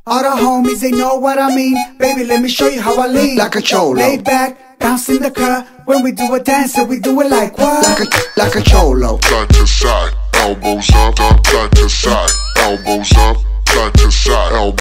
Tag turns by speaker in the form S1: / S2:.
S1: All the homies, they know what I mean. Baby, let me show you how I lean.
S2: Like a cholo.
S1: Lay back, bounce in the car. When we do a dance, so we do it like what?
S2: Like a cholo.
S3: Side to side, elbows up, side to side, elbows up, side to side, elbows